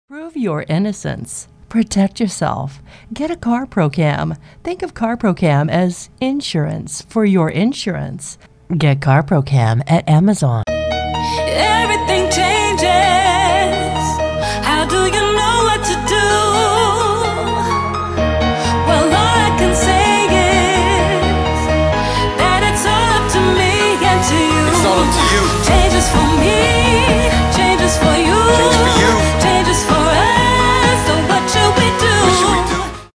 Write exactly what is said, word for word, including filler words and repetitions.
Prove your innocence. Protect yourself. Get a CarProCam. Think of CarProCam as insurance for your insurance. Get CarProCam at Amazon. Everything changes. How do you know what to do? Well, all I can say is that it's all up to me and to you. It's all up to you. Changes for me.